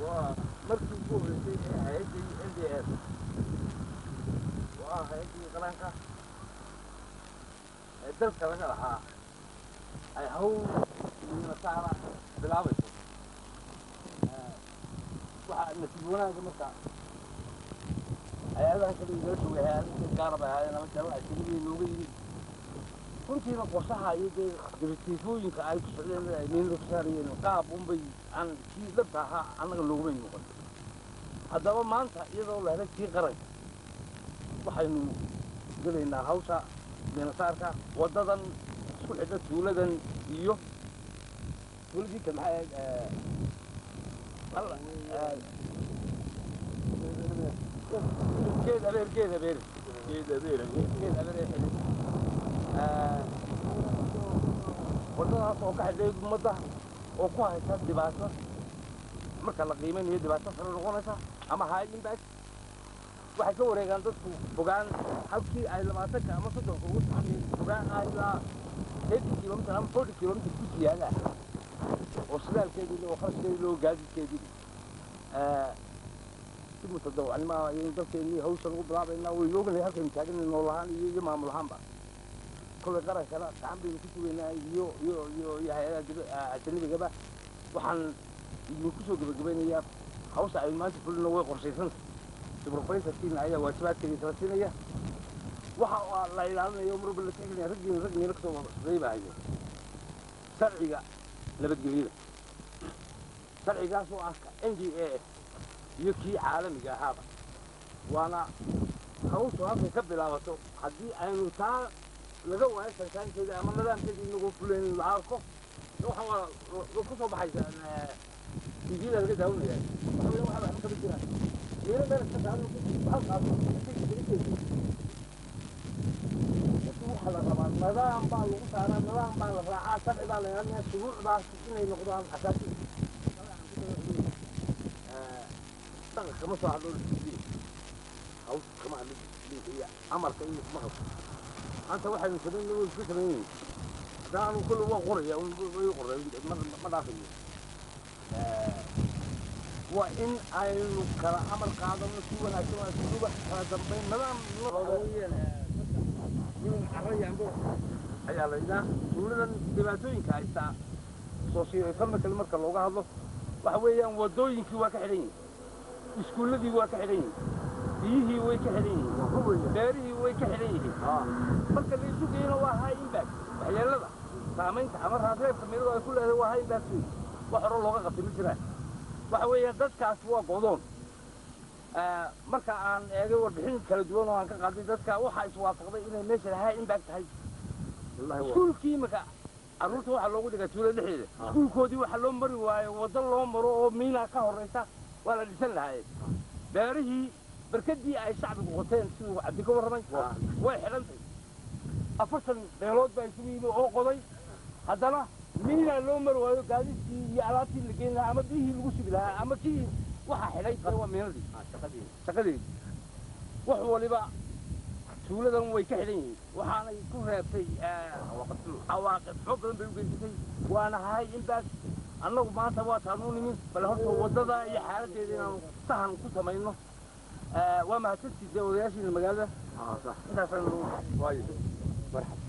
markii ugu horeysay ee hay'addii NDS waa hay'addii qaranka ee dalka laga lahaa ay hawl nasaara bilaabayso waxaa nasiib wanaagga marka hay-adahan kale igala joogay hay-adaha gaarab ahaayeen ama jalo ajnabiga nooga yimid runtiina qorshaha iyo dee diritiifooyinka ay ku socdeen ay meelda ku saarayeen qaab unbay aan kii dhabta ahaa annaga loogumay noqon haddaba maanta iyadoo la helay kii qaranka waxaynu gelaynaa hawsha beenasaarka waddadan isku xidha tuuladan iyo tuuladii ka maxay geed abeer waddadaas oo ka xidhay ummadda oo ku haysa dhibaato marka la qiimeynayo dhibaato sare noqonaysa ama high impact waxay ka wareegaan dadku fogaan halkii ay 20 ama 30 ugu taxmeen fogaan ilaa 80 kilomitir ama 40 kilomitir ku siyaada oo sidaalkeedii oo kharashkeedii loo gaadiidkeedii si mutadawacnimo ayay dadkeenii hawshan ugu bilaabaynaa way oognahay halkan taagan noolahaan iyo maamul ahaanba كل قرية كلا تعمل كتبنا يو هاي أجنبي وحن يمكسوا جبنا يا حوس عيمان تقول إنه هو قرصيسن تبروفين ستين عيا واسبات كذي ثلاثين يا وح الله يلعنه يوم رب اللي تيجي رجني نكسو زي ما هي سرعة لبد جميلة سرعة سو أسكا NDA يكي عالمي هذا وأنا حوس هذا يكبر على تو حدي أنا تا لقوا هسه كان كذا أما نلام كذي نقول فلان العارقة روح وكسب حاجة يجي لنا كذا هون يعني وحنا واحد إحنا كبيرة يلا بس تعالوا أصعب روح على طبعا نظام بعض وقت نظام بعض الراعات تبعد على يعني الشروع بعض كنا ينقضون أساسي طبعا خمسة على أو كمان هي أمر كأنه مهر أنت واحد من سبعين لو في 80 كانوا كل قرية ويقرأ ما داخل وإن أيلو كلا أمر قادم نسوي نسوي نسوي هذا بين نظام نوعية من عرية عنده أي على إذا ولنا دبادين كايستا صوصي يفهم كلمة كلوجا هذا وحويا ودوين في واكحرين إسكول دي واكحرين بيه ويكحرين داري ويكحرين marka la isu geeyno waa high impact waxyeelada saamaynta amar haddii sameeyay ay ku leedahay waa high impact wax hore looga qabtay jiraan waxa weeye dadkaas waa go'doon marka aan eegay warbixin kala duwan oo aan ka qaaday dadka waxa is waafaqday inay meesha high impact tahay iskuulkii marka arrinta waxa loogu dhigay tuulada dhexdeeda iskuulkoodii waxa loo mari waayo waddo loo maro oo miina ka horeysa waa la dhisan lahayd beerihii barkadii ay shacbigu qoteen sidoo cabdi ka warramay way xidhantay afartan beelood baa isugu yimid oo qoday haddana miina loo mari waayo gaadiidkii iyo alaabtii la geyn lahaa ama biyihii lagu sugi lahaa ama kii waxa xidhay waa miinadii shaqadii wax waliba tuuladan way ka xidhan yihiin waxaanay ku reebtay cawaaqib xoog badan bay u geysatay waana high impact annagu maanta waa taanu nimin bal horta waddada iyo xaaladdeeda inaanu sahan ku samayno وما هتسي الدورياشي المجال صح انت عشان وايد مرحبا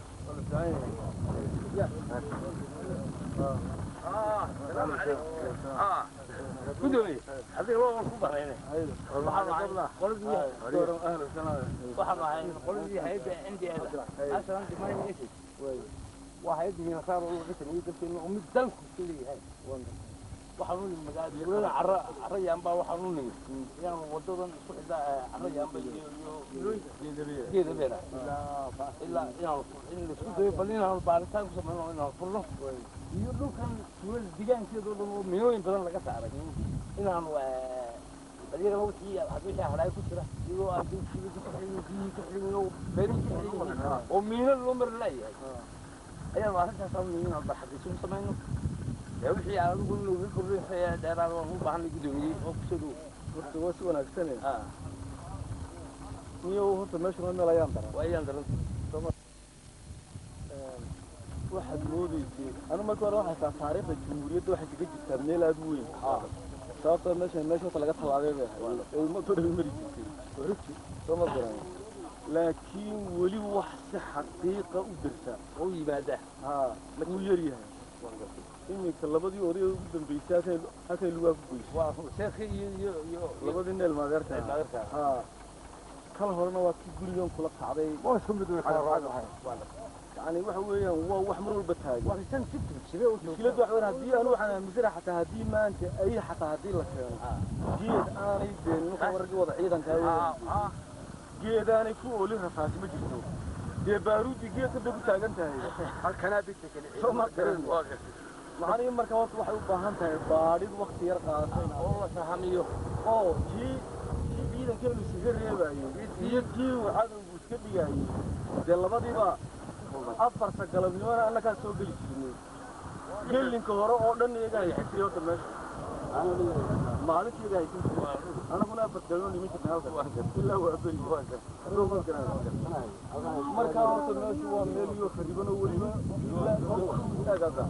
السلام عليكم كدوي هذيك هو مكبر هنا والله قلبي اهلا وسهلا واحد معي قلبي هيبقى عندي هذا اصلا عندي ما يمشي واحد من صار والله قلت انه امي دلك كل هاي وحنون المجال يقولون عريان با وحنون يعني ودودن isku xida عريان ba geeda beera ila in isku day balina baaritaan ku sameeyno in furno iyo dhulkan tuul digaankeedu oo milooyin badan laga saaray inaan baliga wixii hadii halay ku jira iyo aan ku xidhiyo beerin oo miino loo mar leeyahay ayaa waarintaas aan miino baxdiisu sameeyno wixii aan ugu nuugi korreeyay dheeraad oo u baahan gudoomiye oo ku soo waqti wasi wanaagsan iyo horta meesha ma meelayaan daran waayaan daran waxaad moodaysay anu marka hore waxaa taariikhda jamhuuriyadda waxa kaga jirta meel aad u weyn sababta meesha laga talaabay ee ma toro mari jirtay soo garan laakiin wali wax si xaqiiqa u dirta oo yimaada ma uu yar yahay iminka labadii oday ugu dambeysay halkay lugaa ku goysay waa sheekhi iyo labadii neel maadeerta kala horena waa kii gurigan kula kacday waa isku mid way kala raacay يعني واحد وياه واحد مرور بتاعي. واحد سنة ستة شبيه وشيلة واحد هدي أنا واحد مزرعة حتى هدي ما أنت أي حتى هدي لك. جيد أنا يدين نخبر جوض عيدا كذا. جيد أنا فوق له رفعت مجلسه. ده بارود جيد تبدو بتاعي أنت هاي. كنا بيتك. شو ما كرن. معاني مركبات واحد وباهم تاعي بارد وقت يرقى. والله سهميه. جي بيدا كله سهر يبغى. جي وهذا وسكت جاي. ده لبادي بقى. أفر سجلوا بيونا أنا كان سوق الجنين. جيلين كهرو أردن يجاي حسيو تمش. ما عليك يجاي. أنا كنا بدلوني مش نهاوك. إلا هو أبي واجه. روما كنا. مركاو تمش هو مليو خريبنا وليما. إلا كذا.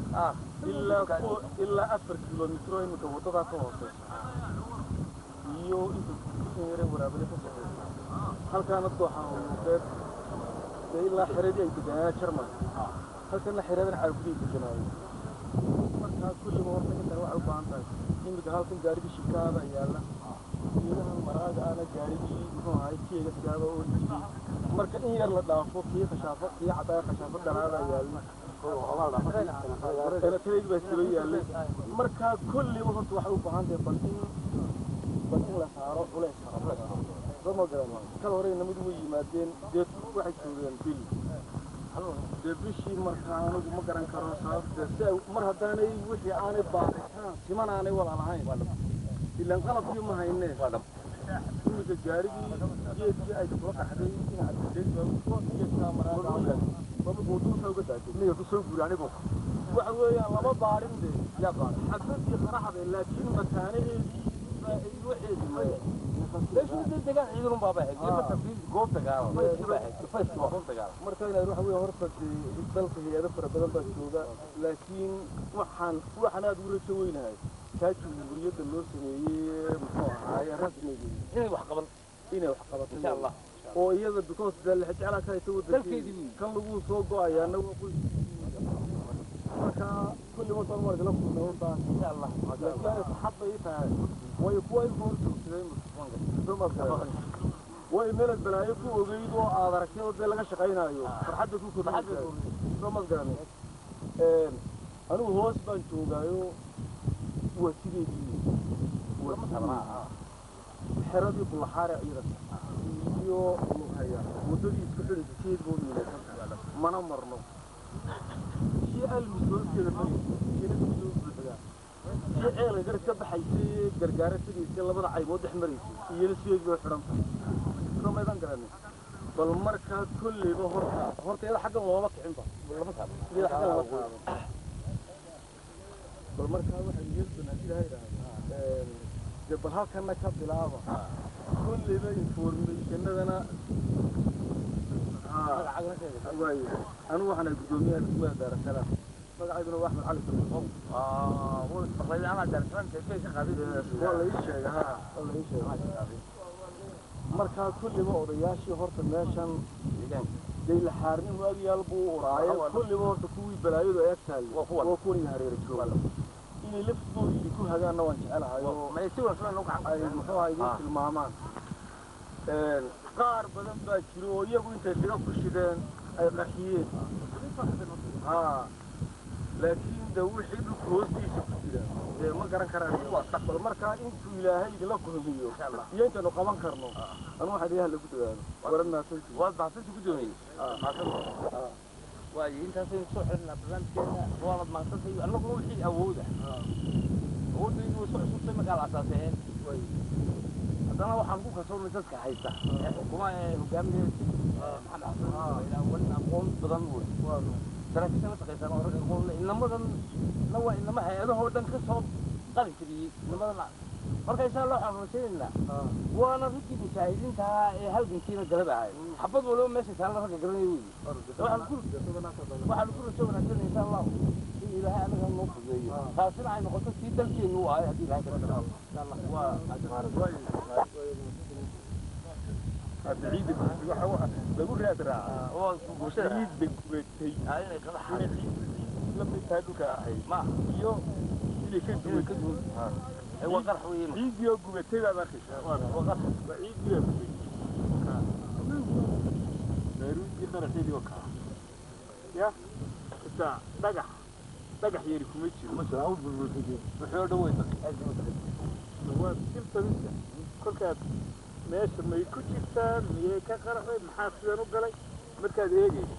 إلا أفر كيلومترين متوسط هذا. يو إنت ولا بلي هل كانت ضحى ومكت إلا حريدي يتجاهل شرما. هل كان حريدنا عارفين يتجاهل. مركز كل ما وصلت أنت واحد بانتاج. إن بتهاوكم جاري بشكاوى يلا. إنها المراجع أنا جاري هو هاي شيء كذا وولدي. مركز إيه يلا دافو كي خشافة كي عطايا خشافة دلالة يلا. أنا تريد بس تبي يلا. مركز كل ما وصلت واحد بانتاج بس لا سعره ولا سعره. رما قرما كالورين نمدوي مادين ديت واحد سوريان بيل دبشي مركانو ما قران كرو صاف دسه مر هداني وحي aanay baaqitaan siman aanay wala lahayn ilaan qalab iyo ma haynee inta gaarigi jeedki ay ku qaxday in aad deedo iyo kaamaraad baba go'doon soo gadatay miya ku soo guuraanigo waxa weeyaan laba baarin yaa baarin xabadii qaraxda laakiin makaanadeedii وحيد ما ليش بدي دقائق يدرون بابا هيك ما تفيد قوم تقال فايت قوم تقال مركنا يروح ويا هرفة بالك هي ذكر بدل بسوقة لكن وحنا دور سوينا هاي كاتو بريد النص هي رسمي هنا وحقبل هنا وحقبل إن شاء الله ويا بكوس ده اللي حتى على كاي تو كان لو سوق يا نو كل ما صار مرة لفظ نورتا إن شاء الله لكن صحبة يتها ويكوي الفرد ثم كمان ويملك بلايكو وجيدو أدركني وده لقى شقينا أيوه فرحدكوا كل حاجة ثم كمان أنا هو سبان توجايو وسيدي حرادي بالحارة أيضا يو هيا ودري يسكتون كثير بومي ما نمرنا شيء المسؤول كذا شيء المسؤول بالحياة شيء اللي قرر كذا حيصير قرقارة تدي يصير لبضع عيبود حمري يلسوي بحرم كم أيضا قرني بالمركز كل هرت هذا حاجة الله عنده ولا متعب هذا حاجة الله بالمركز واحد يجلس نادي هاي جبهة كان كاب دلابة كل ده information أنا أنا وحنا الجميع اسمه دار السلام. ما قاعد يروح أحمد علي الصوم. هو التقرير أنا دار السلام كيف خبير والله إيش والله إيش مركز كل ما أرياشي هرت الناشن زي الحارين وأبي يلبو وراي كل ما هرت كوي بلايد ويكسل وكوني هرير شو إني لفظه يكون هذا نوع على ما يسوي شلون نوع المحور يجي المامان قار بدن باكرو يجوا ينتشروا كشدان أي قحيين لكن دول حلو كوزي سكتير ما قرن كراني واستقبل مركان إنتوا إلهي لكم هيو ينتوا نقبان كرنو أنا واحد يهل كتير ورنا سنتي وضع سنتي كتير واجي أنت سنتي صح لنا بلان كنا والله ما سنتي أنا بقول شيء أوده أوده يجوا صح سنتي ما قال أساسين أنا وحنقول كسر من تسكح حيسة كمان هجامي محمد حسن إلى أول أقوم بضمور ترى في سنة تقيس أنا أقول إنما ذن نوع إنما هذا هو ذن كسر قلب كذي إنما ذن مركز إن شاء الله حنوسينا وأنا ردي مساعدين تا هل جنسينا قلب عاي حبض ولو ماشي إن شاء الله فكر قرني يوي وحنقول شو نحن إن شاء الله ilaahay anaga noo fudeeyo taasina ay noqoto si dalkeenu u ahay hadii ilaahay ka tago waa عيد لو راد راعة عيد بكويتي عيد لما يتهدوك أحي ما يو اللي كدو هو قرح ويم عيد يو كويتي لا بخش وقرح عيد يو كويتي بيروت يقدر يحيي وكا يا إنت دقح يري كويتي مثلا أول بالبلد بحير دويتك هو كل تنسى كل كات meesha may ku jirtaan miyay ka qarxay maxaa sidan u galay markaad eegayso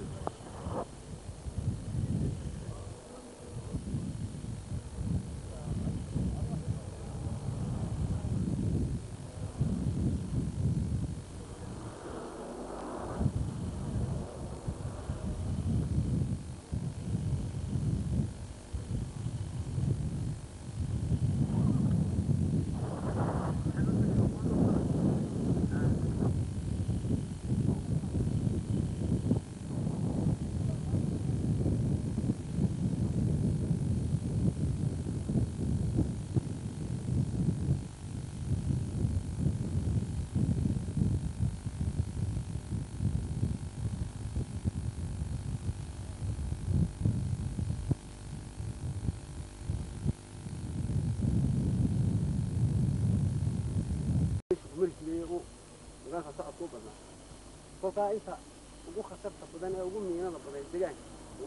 kolkaa inta ugu khasabta badan ee ugu miinada badan deegaanka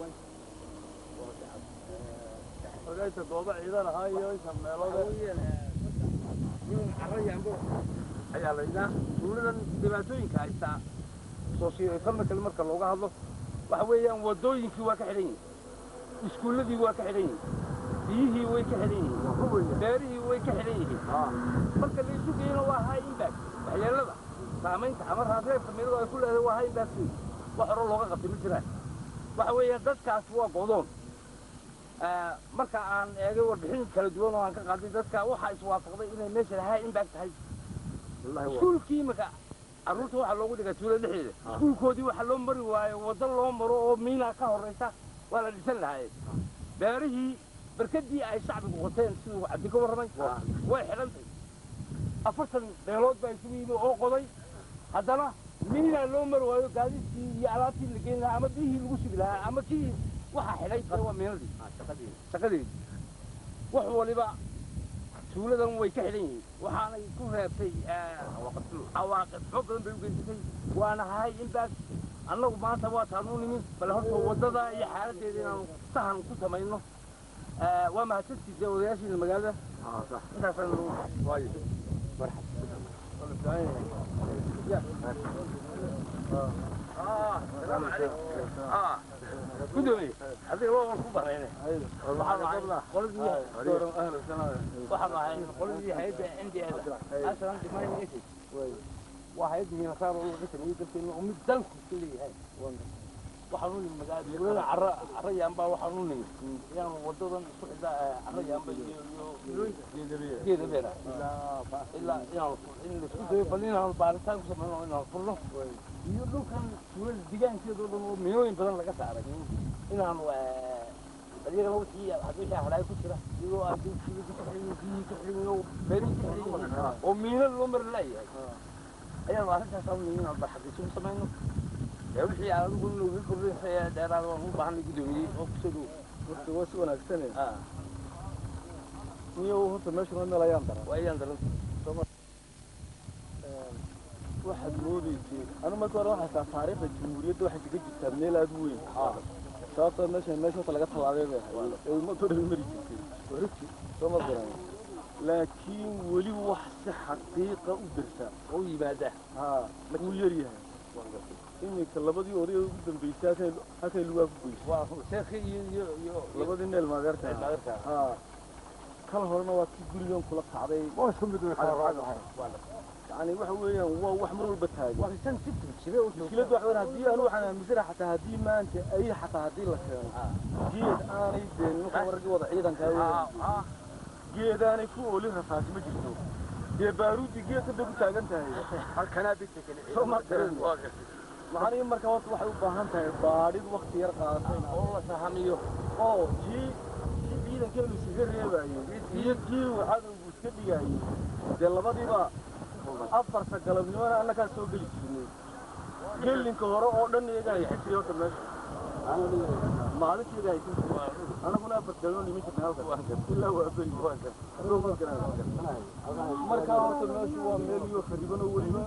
وجايته دوضع إذا هاي يسمى ميلوده يوم عريانبو ayaa la yidhaa tuuladan dhibaatooyinka haysta soosiyaalka marka looga hadlo waxa weeyaan wadooyinkii waa ka xidhan yihiin iskuuladii waa ka xidhan yihiin biyihii way ka xidhan yihiin beerihii way ka xidhan yihiin marka la isu geeyna waa high impact waxyeelada saamaynta ama raadreebka meeladu ay ku leedahay waa high impact wax hore looga qabtay ma jiraan waxa weeyaan dadkaas waa godoon marka aan eegay warbixin kala duwan oo aan ka qaaday dadka waxa iswaafaqday inay meesha high impact tahay iskuulkii marka carruurta waxaa loogu dhigaa tuulada dhexdeeda iskuulkoodii waxaa loo mari waayo waddo loo maro oo miinaa ka horraysa waa la dhisan lahaayeen beerihii barkadii ay shacbigu qoteen siduu cabdi ka warramay way xidhantay 40 beelood baa isugu yimi oo qoday haddana miinaa loo mari waayo gaadiidkii iyo alaabtii la geyn lahaa ama biyihii lagu sugi lahaa ama kii waxaa xidhay waa miinadii shaqadeedii wax waliba tuuladan way ka xidhan yihiin waxaanay ku reebtay cawaaqib xoog badan bay u geysatay waana high impact annagu maanta waa taanu nimin bal horta waddada iyo xaaladdeeda inaanu sahan ku samayno waa mahadsantiisa odayaashiina magaalada intaasaan waayo السلام عليكم كدومي هذه هو الكبر هنا قلبي اهلا وسهلا واحد قلبي هيدا عندي هذا اصلا عندي ما يجي واحد من صار والله قلت لي قلت له امي دلك كل هاي وحنون المقاد يقول عريان با وحنون يعني ودودن سودا عريان با جيده بيرا الا يعني ان سودا بلينا بارتان كسمنا ان فرلو يقولوا كان سوى الدجاج كده دول مليون بدل لقى سعره إن هم بدي أقول شيء هذول شيء هلاقي كسرة يقولوا أنتم شيء كسرين بريء كسرين ومين الأمر لا أيام ما أنت سامي مين أبغى حد يسوي سامينه يقول شيء على نقول له يقول شيء ده هذا هو بعمل كده مين أقصده وسوى نفسنا نيو هو تمشي من لا يندر ويندر واحد موديتي أنا ما كنت أروح على تاريخ الجمهورية ده واحد يجي تبني له أدوية شاطر الناس طلعت طلعة المطور المريكي وركي ثم الدراسة لكن ولي واحد حقيقة ودرسة ويبادة ويريها إني كلبدي أوري قدام بيسات هكذا الواقع بيس شيخي لبدي إن المغرب كل هرنا وقت كل يوم كل قعدة ما شو بدنا يعني وحوي وحمر البتاج وحسن ست شباب مشكلة واحد هدي أروح أنا مزرعة حتى هدي ما أنت أي حتى هدي لك جيد أنا يدين نخبرك وضع عيدا كذا جيد أنا فوق لها فاس مجلسه هي بارود جيد تبدو تاجنتها هي كنا بيتك شو ما ترى معاني مركبات واحد وبهانتها بارد وقت يرقى والله سهميه جي ciidankeenu isaga reebaayey iyo kii cadowgu iska dhigaayey dee labadiiba afarta galabnimona annagaa soo geli jirnay gelinka hore oo dhan iyagaa haysan jiray horta meesha maalinta iyagaa haysan jiray anaguna afar galno nimin jirnay halkan ilaa waa beri markaa horta meeshu waa meel iyo khariban oo weliba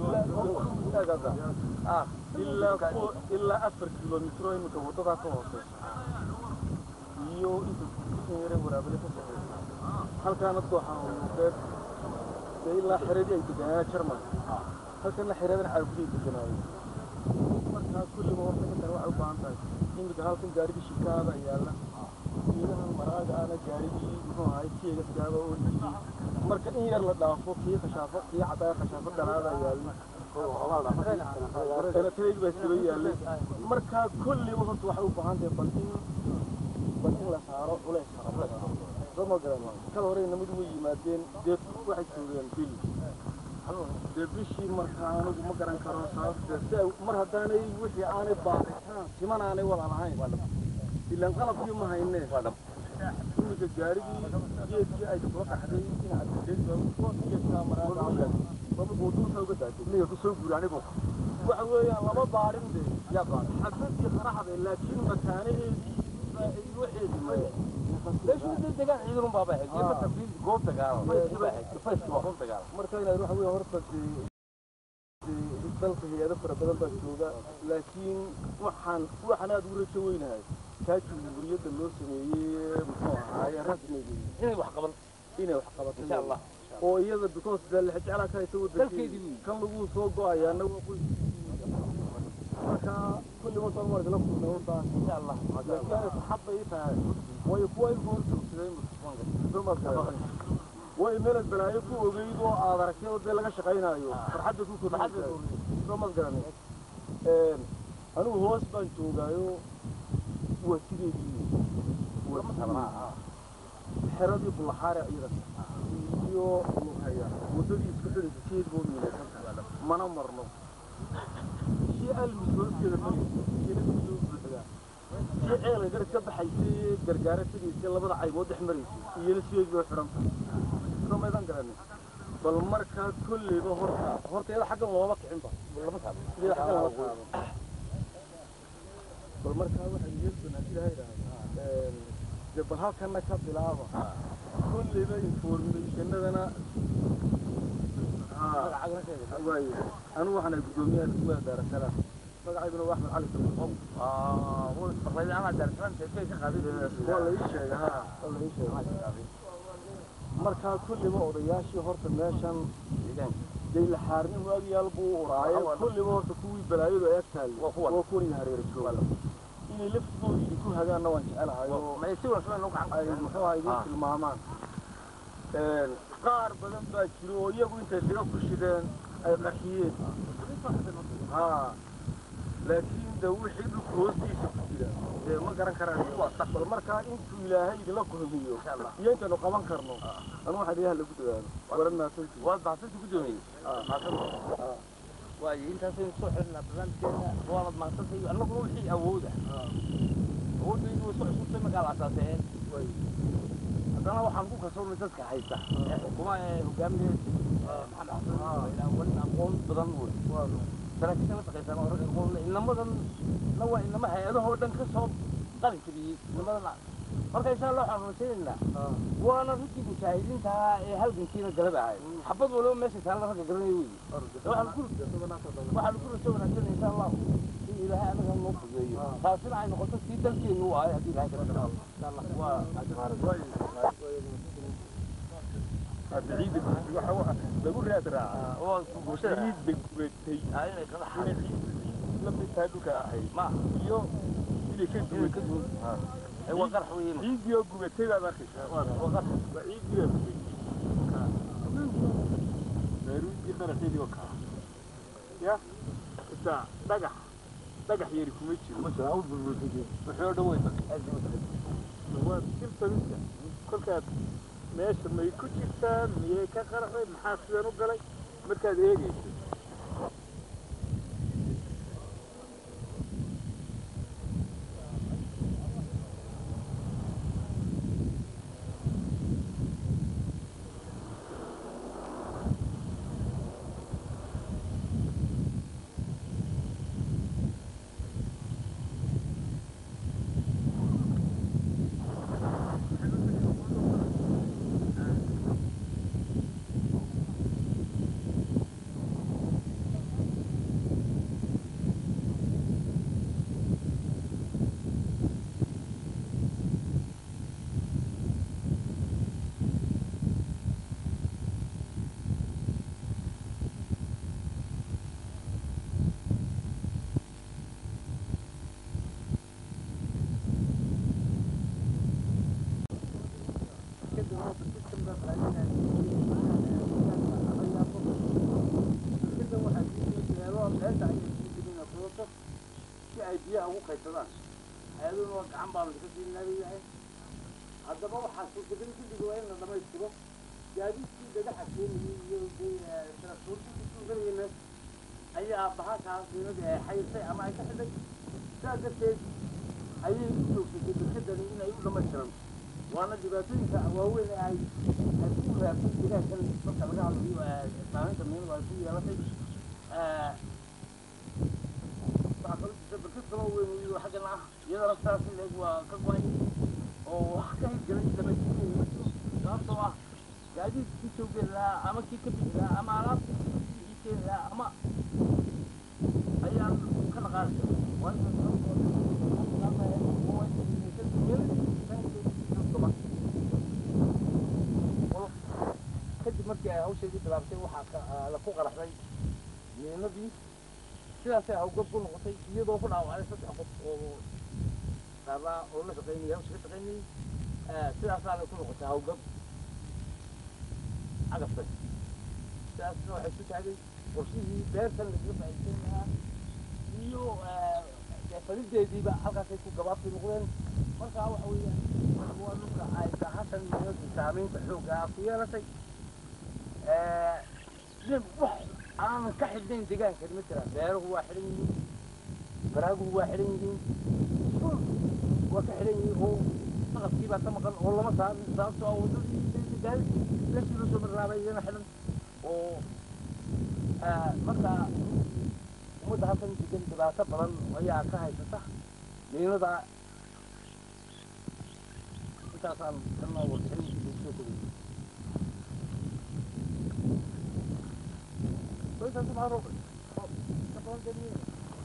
ilaa 4 kilomitro iminka waddadaa ka hooseysa iyo inta yare waraabale ka socoysa halkaana dooxa muuqeed ilaa xiradii ay deganaa Jarmal halkana xiradan caabuday deganaayo markaa kulliba horta inta waxay u baahan tahay iminka halkan gaarigii shikaada yaala ilaha maraaga ana gaarigii muxuu ahay tiiga gaaba oo dhigay marka in yar la dhaafo kii khashaafo kii cadaa khashaafo dhalaada yaala أنا تريد بس تبيع لي مركا كل وقت واحد وبهان ده بنتين لا سعره ولا سعره ثم قالوا كلورين نمدوي مادين ده واحد سوريان فيل ده بيشي مركا أنا ما قرن كراسات ده مرة ثانية وش أنا باقي كمان أنا ولا أنا هاي إلا انقلب يوم هاي الناس كل الجاري جيت أي تبغى تحدي هذا الجيل وفي كاميرا بابا بودو سوق تاعتي ليه كسوق يعني بو وحوي لما بارين دي يا قال حدثي صراحه لكن مكانه الوحيد ليش انت دغان عيدهم بابا هيك ما تفيد قوم تقال فايس قوم تقال marka inay ruux weey horta dalka hay'ado fara badan baa jooga laakiin waxaan aad u rajo weynahay ka jumhuuriyadda loo sameeyay muxuu ahaay rasmiga inay wax qabato insha Allah oo iyada because dal xajala ka soo dalkeedii kan lagu soo go'ayana waa qoys marka kulli ma soo marka la kulmo insha Allah hadda saxaba ay tahay way kuway hortu sidee muslimaan way meel balaayo ku ogeeyo aad aragtay oo laga shaqeynaayo farxadda ku kordhay soo ma garanay anigu hoos baan joogaayo wasiireedii xeradii bulaxaare iyada iyo luqaya wadadii isku xidhay jeed buu miilaysan mana marno si almusooskeda mari jeedadu buuxdaa si ceelay gar ka baxaysay gargaaradiisa labada qaybood dhex maraysay iyo sideedii oo xiran soo meedan garanay bal marka kulliba horteeda xaggan looma kicin ba lama taabo sidii xaggan loo taabo bal marka waxa yeelsan ilaahay jabal halkan ka bilaabo kulliba informationadana way anu waxaan gudoomiyaha isma daarasana magacayduna Axmed Cali Sabqow oo isbaqlay ama daarsan tahay ka qaadin wala ii sheegay marka kulliba odayaashii horta meeshan day la xaarin waagiyaal buu uraayo kulliba horta kuwii balaayadu ay agtaal waa kuwii hareer jooga inay laftoodii ku hagaana waan jecelahay oo ma si wanaagsan loo gacan ay muxuu ahay tilmaamaan qaar badan baa jiro oo iyagu intay diga ku shideen ay qaxiyeen laakiin da wixii dhulka hoostiisa ku jira ma garan karaan waa saxbal markaa intuu ilaahay idinla kulmiyo iyo intaanu qaban karno anu waxaa ilaah lagu dadaalo waran maasanti waa baxsanti ku doonayay waayo intaasaynu soo xirnaa barnaamijkeena waanad mahadsantahay annagu wixii awooda awoodaydu way soo cusubtay magaala asaaseen haddana waxaan ku kalsoonnay dadka haysta xukuumaha ee hogaamineed maxamed xasan wali aqoon badan wey saraakiisha la shaqaysan oo rag aqoon leh inamadan waa inama hay-adahoo dhan ka soo qalin jabiyey inamadana marka insha Allah waxaan rajaynaynaa waana runtii mujaahidiinta ee halgankiina galab ahay xabad waliba meesha taala ragga garanay wey waxaan ku rajaynaynaa insha Allah in ilaahay anaga noo fudeeyo taasina ay noqoto si dalkeenu u ahay haddii ilaahay ka rabo insha Allah waa عيد لو راد راعة عيد بكويتي هاي لما يتهدوك أحي ما يو اللي كدو هو قرح وين عيد يو كويتي لا داخل هو قرح عيد يو بيروت يقدر يصير وكا يا إذا دقح يركم يجي مش عاوز بالوجود وحيو دويتك هو كل طريقة كل كات meesha may ku jirtaan miyay ka qarxay maxaa sidan u galay markaad eegayso qaybsadaan hay-aduna waa gacan baanu ka siinaayahay haddaba waxaa suurtagal guddiga waa in la dhamaystiro gaadiidkii dhagaxa keenayay iyo transportkii kusuuganayay meesha ayaa bahashaas miinadii ay xayirsay ama ay ka xidhay sidaas darteed ayay u joogsatay berkadani inay u dhamaystiran waana dhibaatooyinka waaweyn ee ay ku raabtay deegaankan marka laga hadlayo saameynta miinadu ay ku yeelatay waxaa kaloo jirta berkad kaloo weyn iyadoo xaggan ah iyadana sidaas in leeg waa ka go-ay oo wax ka hirgelay dhamaystirin ma jiro sababtoo ah gaadiidkii soo geli lahaa ama kii ka bixi lahaa ama alaabtii ii keeni lahaa ama ayaan ka dhaqaali kadib markii ay hawsheedii bilaabtay waxaa la ku qaraxday miinadii sidaasay hawgab ku noqotay iyadoo ku dhaawacday 3 qof oo qaarnaa oo la shaqaynayay hawsha ka shaqaynayay sidaasaa la ku noqotay hawgab cagabtay sidaasna waxay ku taagay qorshihii beertan laga faa'iideysan lahaa iyo falideediiba halkaasay ku gabaabtay noqdeen markaa waxa weeyaan waa dhulka ay bahashan miinadu saameynta xoogga ah ku yeelatay wax aanan ka xidhnayn deegaankani ma jiraan beeruhu waa xidhan yihiin baraaguhu waa xidhan yihiin waa ka xidhan yihiin oo saqafkii baa ka maqan oo lama saarin sababtoo ah waddadii gaadidkii meeshii loo soo marlaabay iyana xidhan oo markaa ummadda halkan degan dhibaato badan ayaa ka haysata miinada intaasaan kana warbixin lagu soo kobay كويس مع روبل شغل جميل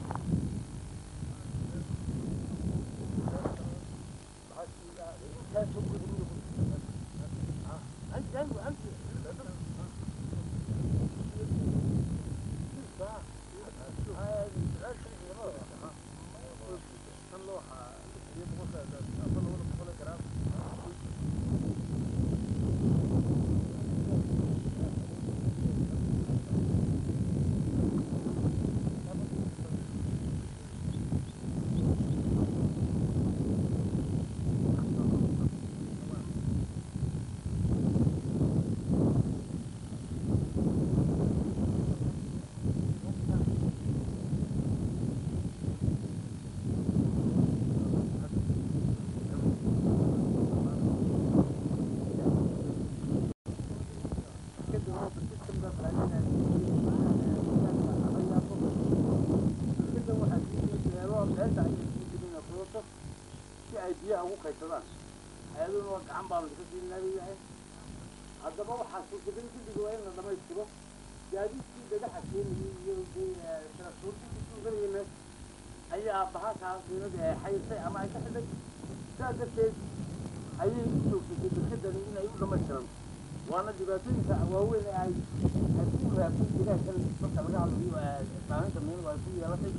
hay-aduna waa gacan baanu ka siinaayahay haddaba waxaa suurtagal guddiga waa in la dhamaystiro gaadiidkii dhagaxa keenayay iyo transportkii kusuuganayay meesha ayaa bahashaas miinadii ay xayirsay ama ay ka xidhay sidaas darteed ayay u joogsatay berkadani inay u dhamaystiran waana dhibaatooyinka waaweyn ee ay ku raabtay deegaankan marka laga hadlayo saameynta miinadu ay ku yeelatay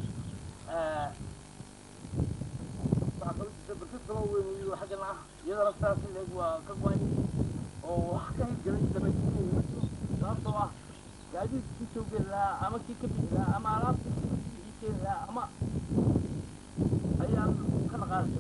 waxaa kaloo jirta berkad kaloo weyn iyadoo xaggan ah iyadana sidaas in leeg waa ka go-ay oo wax ka hirgelay dhamaystirin ma jiro sababtoo ah gaadiidkii soo geli lahaa ama kii ka bixi lahaa ama alaabtii ii keeni lahaa ama ayaan ka dhaqaali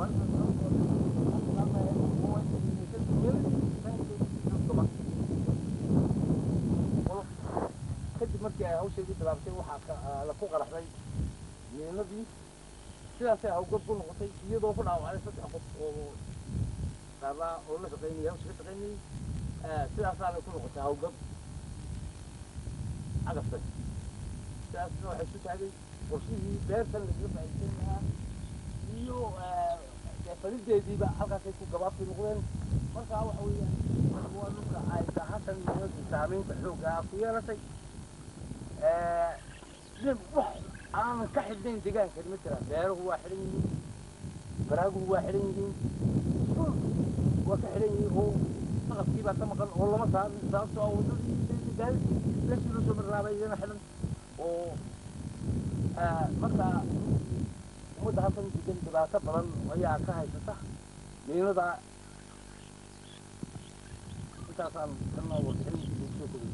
kadib markii ay hawsheedii bilaabtay waxaa la ku qaraxday miinadii sidaasay hawgab ku noqotay iyadoo ku dhaawacday 3 qof oo qaarnaa oo la shaqaynayay hawsha ka shaqaynayay sidaasaa la ku noqotay hawgab cagabtay sidaasna waxay ku taagay qorshihii beertan laga faa'iideysan lahaa iyo falideediiba halkaasay ku gabaabtay noqdeen markaa waxa weeyaan waa dhulka ay bahashan miinadu saameynta xoogga ah ku yeelatay wax aanan ka xidhnayn deegaankani ma jiraan beeruhu waa xidhan yihiin baraaguhu waa xidhan yihiin waa ka xidhan yihiin oo saqafkii baa ka maqan oo lama saarin sababtoo ah waddadii gaadidkii meeshii loo soo marlaabay iyana xidhan oo markaa ummadda halkan degan dhibaato badan ayaa ka haysata miinada intaasaan kana warbixin lagu soo kobay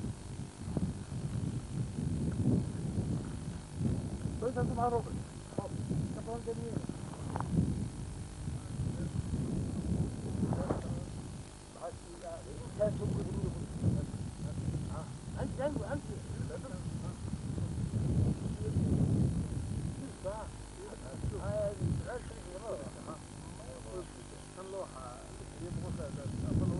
كويس مع روبل أنت